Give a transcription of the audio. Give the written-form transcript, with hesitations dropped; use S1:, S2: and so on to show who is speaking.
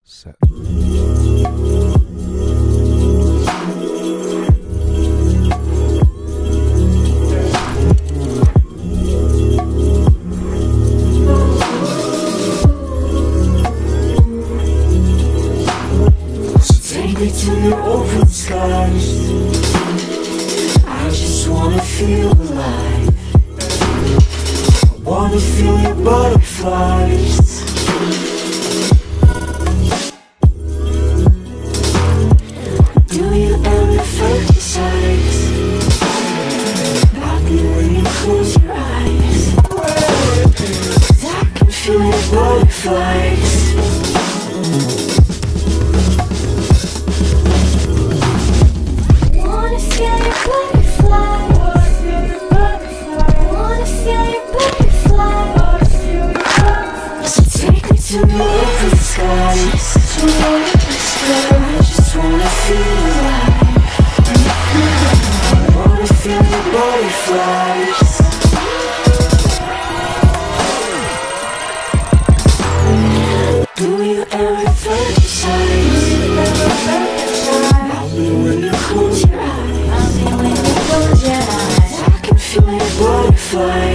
S1: set.
S2: Take me to your open skies. I just wanna feel alive. I wanna feel your butterflies. Do you ever fantasize about me when you close your eyes? 'Cause I can feel your butterflies. To the open skies. I just wanna feel alive. I wanna feel your butterflies. Do you ever fantasize about me when you close your eyes? I can feel your butterflies.